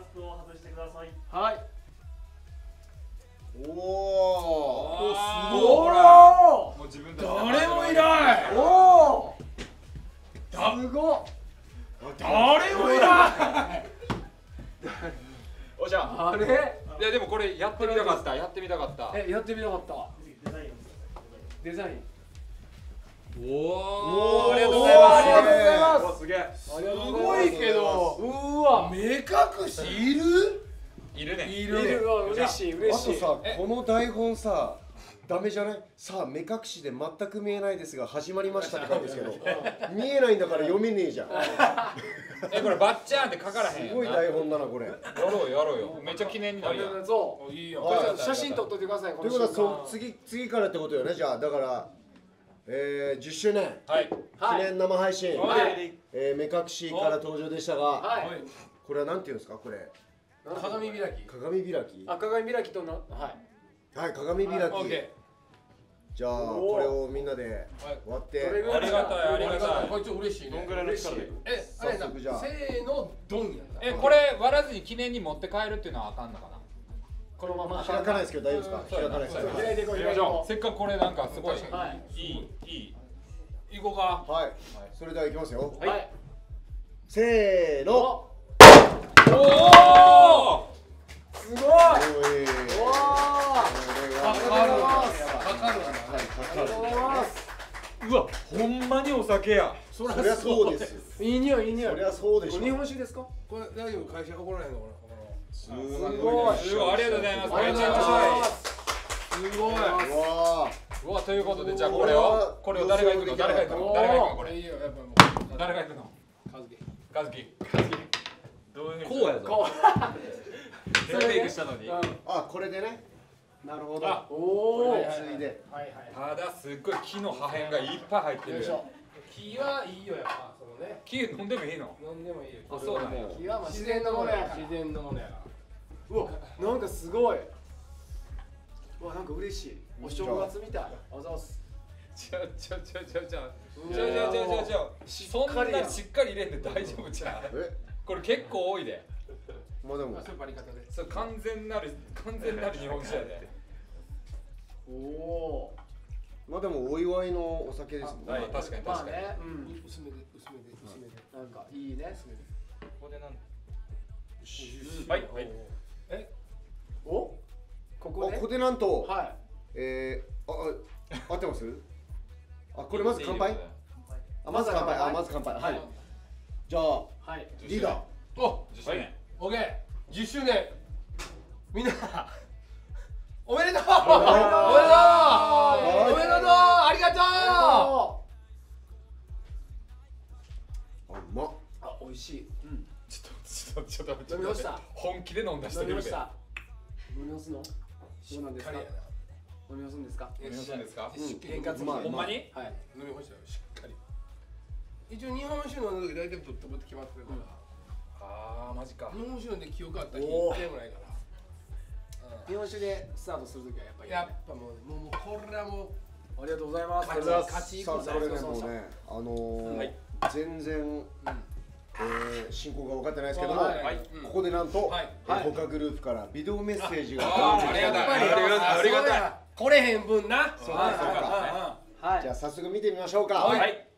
スクを外してください。 はい。 おお。 おすごい。 ほら。 もう自分たち誰もいない。おお。すごっ。誰もいない。 おじゃん。 あれ？ いやでもこれやってみたかった。やってみたかった。 やってみたかった。デザイン。 おお、 お。 ありがとうございます。ありがとうございます。 すげえ。 すごいけど。うわ。目隠しいる？ いるね。 いる。嬉しい嬉しい。 あとさ、この台本さ、ダメじゃない？さあ目隠しで全く見えないですが始まりましたって書いてあるんですけど、見えないんだから読めねえじゃん。 これバッチャーンって書からへんよ。 すごい台本だなこれ。 やろうよ。めっちゃ記念になるやん。 そう。 いいよ。 写真撮っといてください。 ということは次からってことよね。じゃあだから10周年記念生配信、目隠しから登場でしたが、これはなんていうんですかこれ？ 鏡開き。 鏡開き？ 鏡開きとのはい鏡開き。じゃあこれをみんなで割って。 ありがたいありがたい。 これちょっと嬉しいね。どんぐらいの力で？ 早速じゃあ。 せーのドンや。 これ割らずに記念に持って帰るっていうのはあかんのかな？ このまま開かないですけど大丈夫ですか？開かないです。 開いていこう開いていこう。 せっかくこれなんかすごいいい行こうか。 はい。それではいきますよ。 はい。 せーの。 おお。 すごい。 わあ。 うわ、ほんまにお酒や。 そりゃそうですよ。 いい匂いいい匂い。 そりゃそうでしょ。 日本酒ですか？ これ大丈夫？会社怒らないのかな？ すごい。 ありがとうございます。 ありがとうございます。すごい。 うわということでじゃあこれを誰が行くの？誰が行くの？誰が行くのこれ？ いいよやっぱもう誰が行くの？和樹。どういうこうやぞ。こう。メイクしたのに。 あこれでね。なるほど。 おお。 ついで。 ただすっごい木の破片がいっぱい入ってる。 木はいいよやっぱそのね。 木飲んでもいいの？ 飲んでもいいよ。 あそうだね。 木は自然のものやから。 自然のものやから。 うわなんかすごい。うわなんか嬉しい。お正月みたい。あざす。 そんなしっかり入れんで大丈夫じゃん。これ結構多いで。 まあでもそう完全なる日本酒やで。 おお。 まあでもお祝いのお酒ですもんね。 確かに確かに。 薄めで。 なんかいいね。 ここでなんはいおここでここでなんとはい合ってます？あこれまず乾杯。まず乾杯。まず乾杯。はい。じゃあリーダー。 お10周年。オッケー10周年。みんなおめでとう。おめでとう。ありがとう。 うまっ。 あ美味しい。 ちょっと飲み干した。 本気で飲んだ人いるで。 飲み干すの？どうなんですか？飲み干すんですか？ 飲み干すんですか？ 験担ぎ。 ほんまに？ はい。 飲み干したよしっかり。一応日本酒飲んだ時大体とってもって決まってるから。 ああマジか。 日本酒飲んで記憶あった日一回もないから。 日本酒でスタートするときはやっぱりもうこれはもうありがとうございます。 勝ちさあこれねもうね全然進行が分かってないですけども、ここでなんと他グループからビデオメッセージがありがたい。 これへん分な。 じゃあ早速見てみましょうか。 はい。